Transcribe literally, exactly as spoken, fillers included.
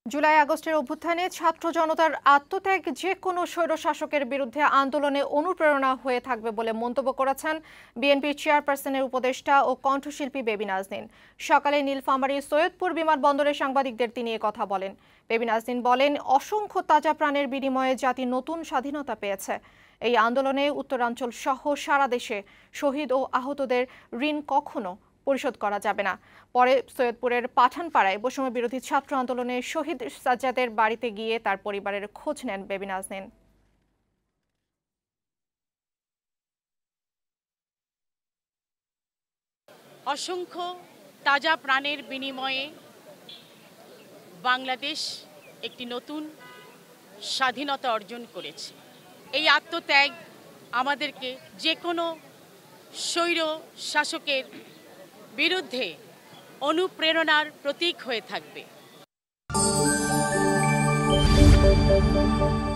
জুলাই আগস্টের অভ্যুত্থানে ছাত্র জনতার আত্মত্যাগ যে কোনো স্বৈরশাসকের বিরুদ্ধে আন্দোলনে অনুপ্রেরণা হয়ে থাকবে বলে মন্তব্য করেছেন বিএনপির চেয়ারপারসনের উপদেষ্টা ও কণ্ঠশিল্পী বেবী নাজনীন। সকালে নীলফামারীর সৈয়দপুর বিমানবন্দরে সাংবাদিকদের তিনি এ কথা বলেন। বেবী নাজনীন বলেন, অসংখ্য তাজা প্রাণের বিনিময়ে জাতি নতুন স্বাধীনতা পেয়েছে। এই আন্দোলনে উত্তরাঞ্চল সহ সারা দেশে শহীদ ও আহতদের ঋণ কখনো পরিশোধ করা যাবে না। পরে সৈয়দপুরের পাঠানপাড়ায় বৈষম্য বিরোধী ছাত্র আন্দোলনে শহীদ সাজ্জাদের বাড়িতে গিয়ে তার পরিবারের খোঁজ নেন বেবী নাজনীন। অসংখ্য তাজা প্রাণের বিনিময়ে বাংলাদেশ একটি নতুন স্বাধীনতা অর্জন করেছে। এই আত্মত্যাগ আমাদেরকে যে কোনো স্বৈর শাসকের বিরুদ্ধে অনুপ্রেরণার প্রতীক হয়ে থাকবে।